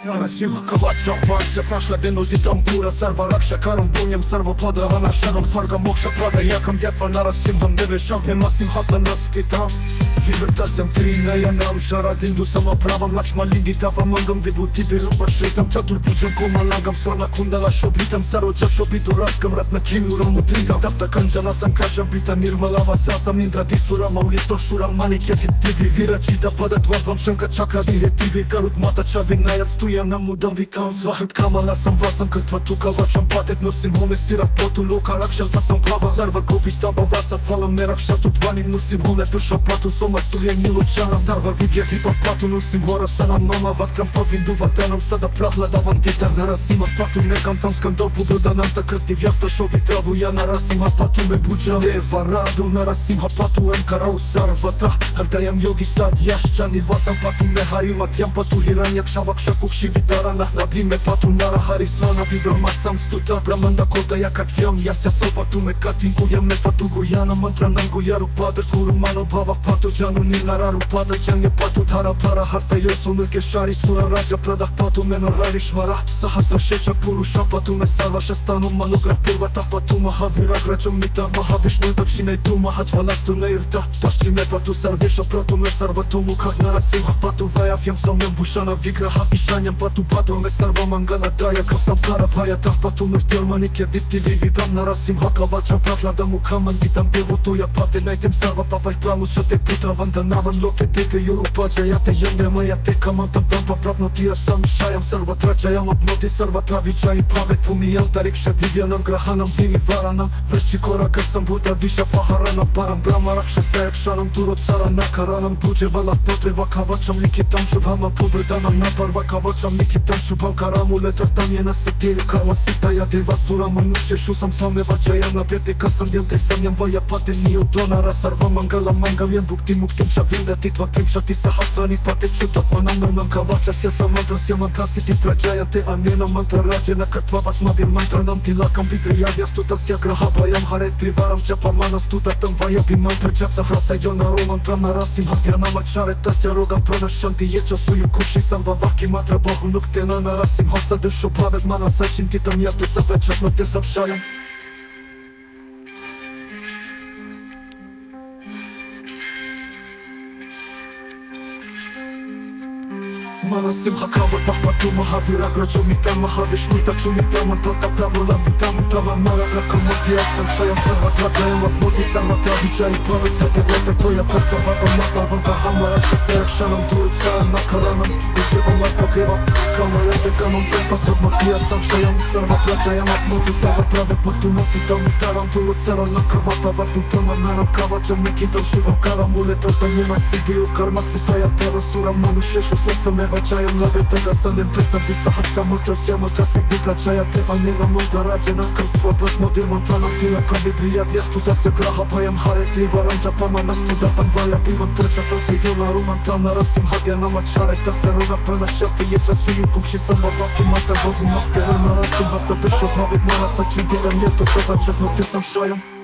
Nrisimha Kavatcham Vansha Prashla dinul di tambura Sarva raksha karam bunyam Sarva padravana sharam Svarga moksha prada yakam Djatva Nrisimham Nevesham Hemasim hasan naskitam Vivërtasem trina janam Shara dindu sama pravam Lakshma lindi tava mangam Vibhuti birupa shritam Chatur pujan koma langam Swarna kundala shobitam Saroja shobitu raskam Ratna kinuram mudritam Tapta kanjana sankasham Bita nirmalava sasam Indra disura maulito shuram Manikyatit tibi Virachita padat vadvam Shanka chakra dire tibi Karut mata chavinayat stuja Nam mudam vitam Svahët kamala sam vasam Këtë vatu Kavatcham patet Nrisimhome Sirat potu loka rakshal tasam plava Sarva kopi staba vasa Falam me rakshatu dvanim Nrisimhome Përsha patu Soma surje nilo qanam Sarva vidje tipa patu Nrisimhora sanam Mama vatkam pa vindu vatanam Sada prahla davan tishtar Nrisimha patu Ne kam tam skandal pudo danam Ta këti vjasta shobi travu Ja Nrisimha patu me buja Deva radu Nrisimha patu em karau sarva ta Hërda jam yogi sad jashqani Vasam patu me harimat Jam patu hiranjak shavak shakuk Vitarana nabi me patu nara harisana Bidor masam stuta Brahmanda kota ja katyam Jasja sa patu me katin Kujam me patu gujana Mantra nan gujaru padr Kuru mano bava patu Janu nilararu padr Janje patu thara para Harta yosu me keshari Sura raja pradah patu me norari shvara Sahasra sheshak purusha patu me sarva Shastanu manugrah purvata patu Mahavira grachum mita Mahavishnu dakshinai tu Mahajvalastu ne irta Pashchi me patu sarvesha pratu me sarvatu Mukha Nrisimha patu Vaja fjam sa me mbushana vigraha Ishanyam patu patu me sarva mangala daja Kao samsara vaja tah patu me tjelmanikja Diti vividam Nrisimha Kavatcham Prahla da mu kaman Vitam devotuja pate Najtem sarva papaj pramu Që te putra vandanavan Loke teke juru paja Ja te jendre maja te kaman Tam tam pa prapno tira sam shajam Sarva traja jam apnoti Sarva travicha i pravet Pumi jam tarik shedivjanam Grahanam vini varanam Vrshqi kora kësam buta Visha paharanam Param brama raksha sajak shanam Turo cara nakaranam Buje valat potreva Kavatcham likitam Shubhama pubrdanam Naparva Kavatcham likitam Shubham karamu letër tam jena se tiri Karma sita ja deva sura Manushe shusam sa me vaja jam Napjeti kasam djem te sam jam vaja pate Nio donara sarva mangala mangam Jem bukti muktim qa vinda tit vaktim Shati sa hasani pate qutat manam Nërmëm Kavatcha Sjasa mantras jam antasi Ti prajaja te anena mantra raje Në këtë vabas madhir mantra nam Tila kam bitri jadja stuta sja grahaba Jam haret tri varam qapa mana stuta Tëm vaja pi mantra gjatsa hrasa jo në roman Tram Nrisimha tjana ma qare tasja roga Prana shanti jeqa suju kushi Sam bavaki matra bahu nuk tena Nrisimha sa dësho pavet mana Sajqin ti të mjatu sa të qat në të sapshajam Nrisimha Kavatcham patu Mahavira grachumita Mahavishnu dakshinai man Prata pramulam vitam Pravan mara grakamoti Asam shayam sarva trajayam Apnoti sarva travicha I pravet Tete gote toja pesa Vata napavan Kahama raksha serak shanam Durit saram nakaranam Ujevam lakpakeva Kamara te kamam Tempa togmati Asam shayam sarva trajayam Apnoti sarva pravet Patu moti tam itaram Durit saram nakavata Vatu tama naram Kavatcham Nikitam Shubham karamule Tata njena sibiu Karma sitaja Teva suram Manusheshu Sosa me Vajayam la vetega salim presa Disa haqa multra sja multra se bika Qaja te anena multra rajena Kërë tva bësh modir montanam Tira ka bibrija djestu ta se graha Pajam hare ti varam Gjapa ma nastu da pan vaja Piman tërqa ta se gjona ruman tam Nrisimha djena ma qare ta se roga Prana shati jeqa suju kukshi sa ma vaki Mata bohu mahtere Nrisimha sa dësho pavit Mara sa qin dita njetu Sa ta qëtë në tisam shajam